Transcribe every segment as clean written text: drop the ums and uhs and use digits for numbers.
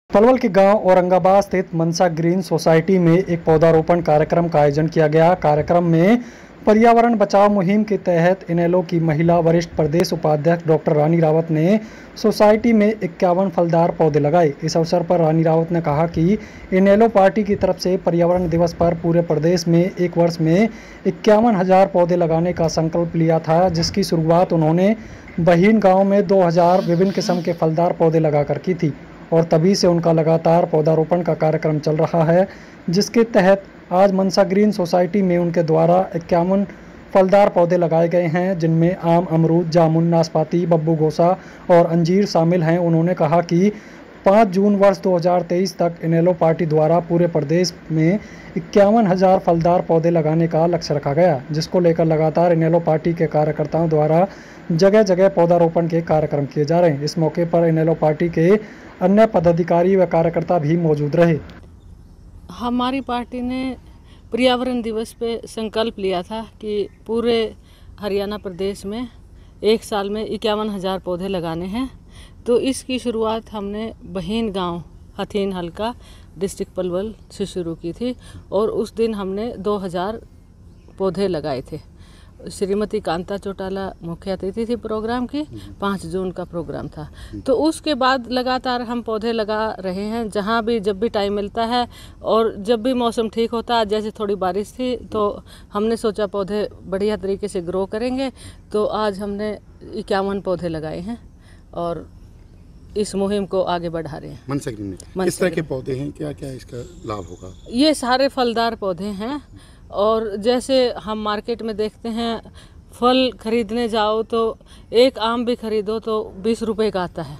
पलवल के गांव औरंगाबाद स्थित मनसा ग्रीन सोसाइटी में एक पौधारोपण कार्यक्रम का आयोजन किया गया। कार्यक्रम में पर्यावरण बचाव मुहिम के तहत इनेलो की महिला वरिष्ठ प्रदेश उपाध्यक्ष डॉक्टर रानी रावत ने सोसाइटी में 51 फलदार पौधे लगाए। इस अवसर पर रानी रावत ने कहा कि इनेलो पार्टी की तरफ से पर्यावरण दिवस पर पूरे प्रदेश में एक वर्ष में 51,000 पौधे लगाने का संकल्प लिया था, जिसकी शुरुआत उन्होंने बहीन गाँव में 2,000 विभिन्न किस्म के फलदार पौधे लगाकर की थी और तभी से उनका लगातार पौधारोपण का कार्यक्रम चल रहा है, जिसके तहत आज मनसा ग्रीन सोसाइटी में उनके द्वारा 51 फलदार पौधे लगाए गए हैं, जिनमें आम, अमरूद, जामुन, नाशपाती, बब्बू गोसा और अंजीर शामिल हैं। उन्होंने कहा कि 5 जून वर्ष 2023 तक इनेलो पार्टी द्वारा पूरे प्रदेश में 51,000 फलदार पौधे लगाने का लक्ष्य रखा गया, जिसको लेकर लगातार इनेलो पार्टी के कार्यकर्ताओं द्वारा जगह जगह पौधारोपण के कार्यक्रम किए जा रहे हैं। इस मौके पर इनेलो पार्टी के अन्य पदाधिकारी व कार्यकर्ता भी मौजूद रहे। हमारी पार्टी ने पर्यावरण दिवस पे संकल्प लिया था कि पूरे हरियाणा प्रदेश में एक साल में 51,000 पौधे लगाने हैं। तो इसकी शुरुआत हमने बहीन गांव हथीन हल्का डिस्ट्रिक्ट पलवल से शुरू की थी और उस दिन हमने 2,000 पौधे लगाए थे। श्रीमती कांता चौटाला मुख्य अतिथि थी प्रोग्राम की। 5 जून का प्रोग्राम था। तो उसके बाद लगातार हम पौधे लगा रहे हैं, जहाँ भी जब भी टाइम मिलता है और जब भी मौसम ठीक होता है। जैसे थोड़ी बारिश थी तो हमने सोचा पौधे बढ़िया तरीके से ग्रो करेंगे, तो आज हमने 51 पौधे लगाए हैं और इस मुहिम को आगे बढ़ा रहे हैं। मनसा ग्रीन में किस तरह के पौधे हैं, क्या क्या इसका लाभ होगा? ये सारे फलदार पौधे हैं और जैसे हम मार्केट में देखते हैं, फल खरीदने जाओ तो एक आम भी खरीदो तो 20 रुपए का आता है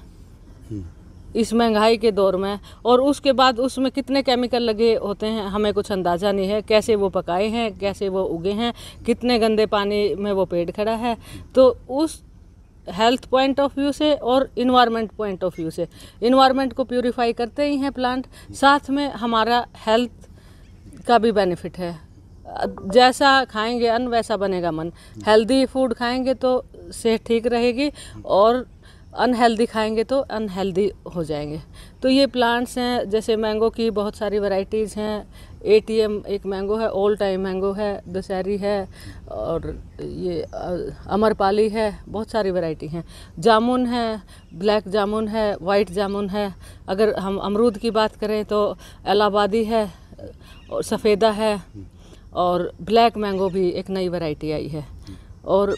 इस महंगाई के दौर में। और उसके बाद उसमें कितने केमिकल लगे होते हैं हमें कुछ अंदाज़ा नहीं है, कैसे वो पकाए हैं, कैसे वो उगे हैं, कितने गंदे पानी में वो पेड़ खड़ा है। तो उस हेल्थ पॉइंट ऑफ व्यू से और इन्वायरमेंट पॉइंट ऑफ व्यू से, इन्वायरमेंट को प्यूरिफाई करते ही हैं प्लांट, साथ में हमारा हेल्थ का भी बेनिफिट है। जैसा खाएंगे अन्न वैसा बनेगा मन। हेल्दी फूड खाएंगे तो सेहत ठीक रहेगी और अनहेल्दी खाएंगे तो अनहेल्दी हो जाएंगे। तो ये प्लांट्स हैं, जैसे मैंगो की बहुत सारी वैरायटीज़ हैं। ATM एक मैंगो है, ऑल टाइम मैंगो है, दशहरी है और ये अमरपाली है, बहुत सारी वैरायटी हैं। जामुन है, ब्लैक जामुन है, वाइट जामुन है। अगर हम अमरूद की बात करें तो इलाहाबादी है और सफ़ेदा है और ब्लैक मैंगो भी एक नई वैरायटी आई है और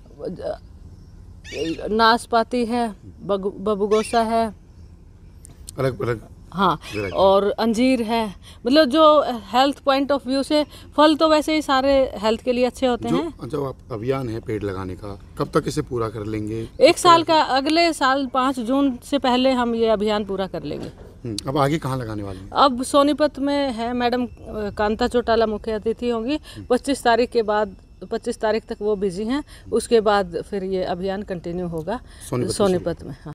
नाशपाती है, बब्बू गोसा है, अलग अलग हाँ, और अंजीर है। मतलब जो हेल्थ पॉइंट ऑफ व्यू से, फल तो वैसे ही सारे हेल्थ के लिए अच्छे होते हैं। जो आप अभियान है पेड़ लगाने का, कब तक इसे पूरा कर लेंगे? 1 साल का, अगले साल 5 जून से पहले हम ये अभियान पूरा कर लेंगे। अब आगे कहाँ लगाने वाले हैं? अब सोनीपत में है, मैडम कांता चौटाला मुख्य अतिथि होंगी। 25 तारीख के बाद, 25 तारीख तक वो बिजी हैं। उसके बाद फिर ये अभियान कंटिन्यू होगा सोनीपत में। हाँ।